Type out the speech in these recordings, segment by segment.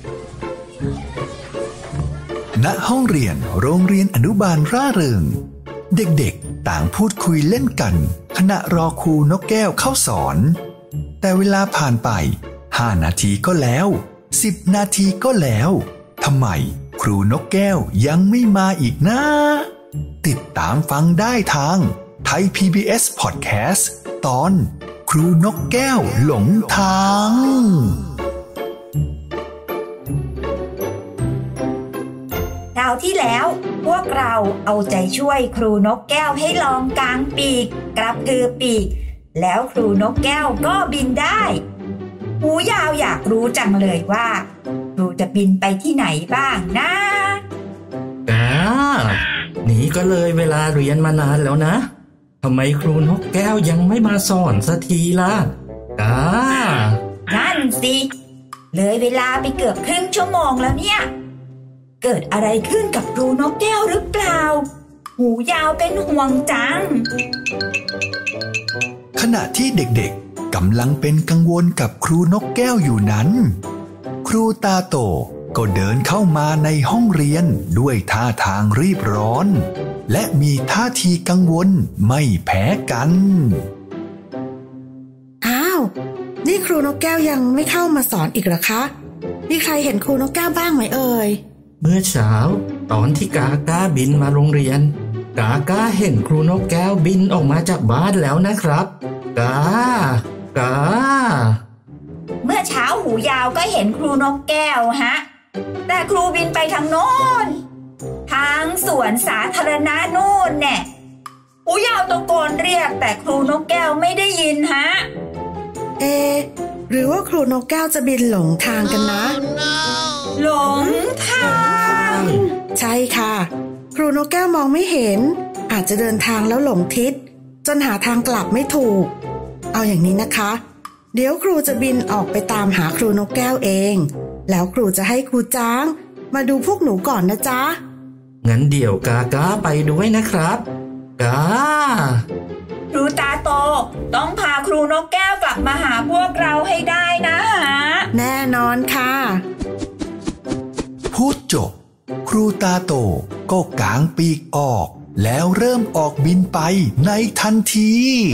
ณห้องเรียนโรงเรียนอนุบาลร่าเริงเด็กๆต่างพูดคุยเล่นกันขณะรอครูนกแก้วเข้าสอนแต่เวลาผ่านไป5 นาทีก็แล้ว10 นาทีก็แล้วทำไมครูนกแก้วยังไม่มาอีกนะติดตามฟังได้ทางไทย PBS Podcast ตอนครูนกแก้วหลงทางคราวที่แล้วพวกเราเอาใจช่วยครูนกแก้วให้ลองกางปีกกระพือปีกแล้วครูนกแก้วก็บินได้หูยาวอยากรู้จังเลยว่าครูจะบินไปที่ไหนบ้างนะนี่ก็เลยเวลาเรียนมานานแล้วนะทำไมครูนกแก้วยังไม่มาสอนสักทีล่ะนั่นสิเลยเวลาไปเกือบครึ่งชั่วโมงแล้วเนี่ยเกิดอะไรขึ้นกับครูนกแก้วหรือเปล่าหูยาวเป็นห่วงจังขณะที่เด็กๆกำลังเป็นกังวลกับครูนกแก้วอยู่นั้นครูตาโตก็เดินเข้ามาในห้องเรียนด้วยท่าทางรีบร้อนและมีท่าทีกังวลไม่แพ้กันอ้าวนี่ครูนกแก้วยังไม่เข้ามาสอนอีกเหรอคะมีใครเห็นครูนกแก้วบ้างไหมเอ่ยเมื่อเช้าตอนที่กาก้าบินมาโรงเรียนกาก้าเห็นครูนกแก้วบินออกมาจากบ้านแล้วนะครับกาเมื่อเช้าหูยาวก็เห็นครูนกแก้วฮะแต่ครูบินไปทางโน้นทางสวนสาธารณะโน่นแน่หูยาวตะโกนเรียกแต่ครูนกแก้วไม่ได้ยินฮะหรือว่าครูนกแก้วจะบินหลงทางกันนะหลงทางใช่ค่ะครูนกแก้วมองไม่เห็นอาจจะเดินทางแล้วหลงทิศจนหาทางกลับไม่ถูกเอาอย่างนี้นะคะเดี๋ยวครูจะบินออกไปตามหาครูนกแก้วเองแล้วครูจะให้ครูจ้างมาดูพวกหนูก่อนนะจ๊ะงั้นเดี๋ยวกาก้าไปด้วยนะครับครูตาโตต้องพาครูนกแก้วกลับมาหาพวกเราให้ได้นะฮะแน่นอนค่ะพูดจบครูตาโตก็กางปีกออกแล้วเริ่มออกบินไปในทันที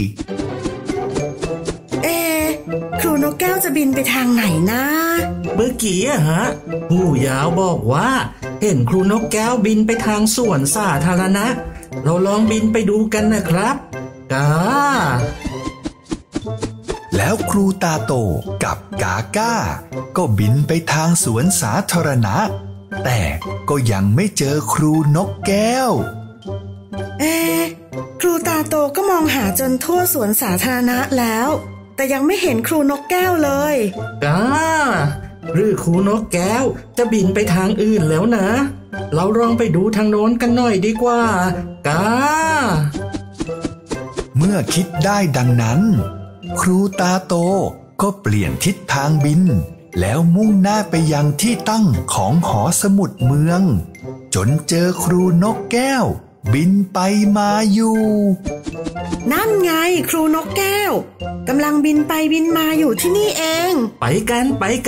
ครูนกแก้วจะบินไปทางไหนนะเมื่อกี้ผู้ยาวบอกว่าเห็นครูนกแก้วบินไปทางสวนสาธารณะเราลองบินไปดูกันนะครับแล้วครูตาโตกับกาก้าก็บินไปทางสวนสาธารณะแต่ก็ยังไม่เจอครูนกแก้วครูตาโตก็มองหาจนทั่วสวนสาธารณะแล้วแต่ยังไม่เห็นครูนกแก้วเลยหรือครูนกแก้วจะบินไปทางอื่นแล้วนะเราลองไปดูทางโน้นกันหน่อยดีกว่าเมื่อคิดได้ดังนั้นครูตาโตก็เปลี่ยนทิศทางบินแล้วมุ่งหน้าไปยังที่ตั้งของหอสมุดเมืองจนเจอครูนกแก้วบินไปมาอยู่นั่นไงครูนกแก้วกำลังบินไปบินมาอยู่ที่นี่เองไปกัน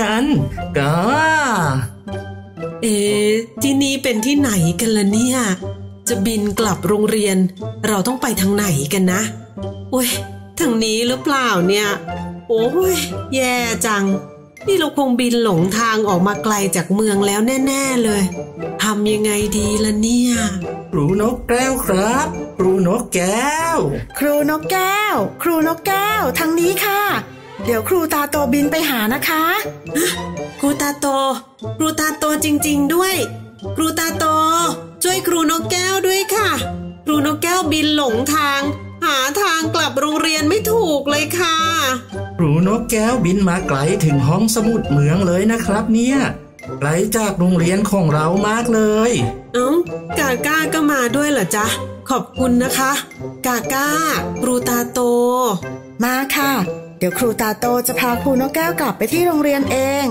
ที่นี่เป็นที่ไหนกันล่ะเนี่ยจะบินกลับโรงเรียนเราต้องไปทางไหนกันนะโอ้ยทางนี้หรือเปล่าเนี่ยโอ้ยแย่จังนี่เราคงบินหลงทางออกมาไกลจากเมืองแล้วแน่ๆเลยทำยังไงดีล่ะเนี่ยครูนกแก้วครับครูนกแก้วครูนกแก้วครูนกแก้วทางนี้ค่ะเดี๋ยวครูตาโตบินไปหานะคะครูตาโตจริงๆด้วยครูตาโตช่วยครูนกแก้วด้วยค่ะครูนกแก้วบินหลงทางหาทางกลับโรงเรียนไม่ถูกเลยค่ะครูนกแก้วบินมาไกลถึงห้องสมุดเมืองเลยนะครับเนี่ยไกลจากโรงเรียนของเรามากเลยกาก้าก็มาด้วยเหรอจ๊ะขอบคุณนะคะกาก้าครูตาโตมาค่ะเดี๋ยวครูตาโตจะพาครูนกแก้วกลับไปที่โรงเรียนเอง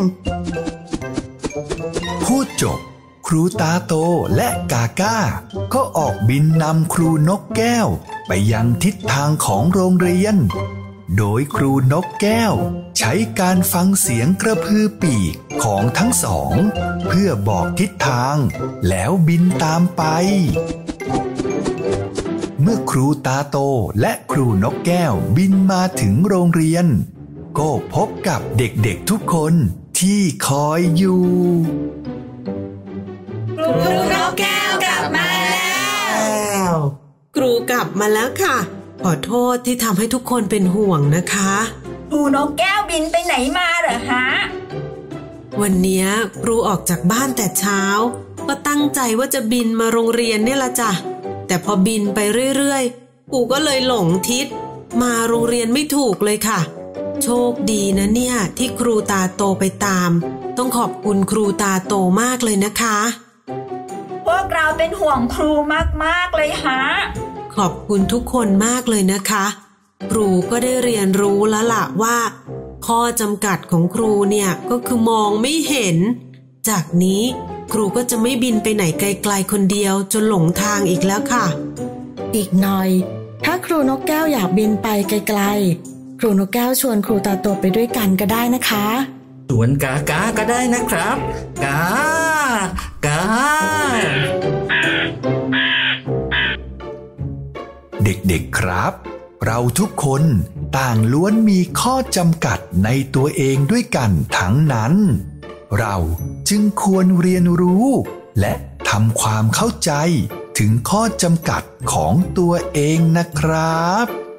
พูดจบครูตาโตและกาก้าก็ออกบินนำครูนกแก้วไปยังทิศทางของโรงเรียนโดยครูนกแก้วใช้การฟังเสียงกระพือปีกของทั้งสองเพื่อบอกทิศทางแล้วบินตามไปเมื่อครูตาโตและครูนกแก้วบินมาถึงโรงเรียนก็พบกับเด็กๆทุกคนที่คอยอยู่ครูนกแก้วกลับมาแล้วครูกลับมาแล้วค่ะขอโทษที่ทำให้ทุกคนเป็นห่วงนะคะครูนกแก้วบินไปไหนมาเหรอฮะวันนี้ครูออกจากบ้านแต่เช้าก็ตั้งใจว่าจะบินมาโรงเรียนเนี่ยละจ้ะแต่พอบินไปเรื่อยๆครูก็เลยหลงทิศมาโรงเรียนไม่ถูกเลยค่ะโชคดีนะเนี่ยที่ครูตาโตไปตามต้องขอบคุณครูตาโตมากเลยนะคะพวกเราเป็นห่วงครูมากๆเลยฮะขอบคุณทุกคนมากเลยนะคะครูก็ได้เรียนรู้แล้วล่ะว่าข้อจำกัดของครูเนี่ยก็คือมองไม่เห็นจากนี้ครูก็จะไม่บินไปไหนไกลๆคนเดียวจนหลงทางอีกแล้วค่ะอีกหน่อยถ้าครูนกแก้วอยากบินไปไกลๆครูนกแก้วชวนครูตาโตไปด้วยกันก็ได้นะคะชวนกากาก็ได้นะครับกาเด็กๆครับเราทุกคนต่างล้วนมีข้อจำกัดในตัวเองด้วยกันทั้งนั้นเราจึงควรเรียนรู้และทำความเข้าใจถึงข้อจำกัดของตัวเองนะครับ